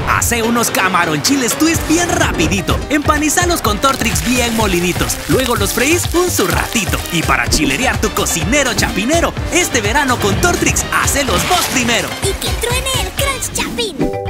Hace unos camarón chiles twist bien rapidito. Empanizalos con Tortrix bien moliditos. Luego los freís un su ratito. Y para chilerear tu cocinero chapinero, este verano con Tortrix, hacelos vos primero. Y que truene el Crunch Chapín.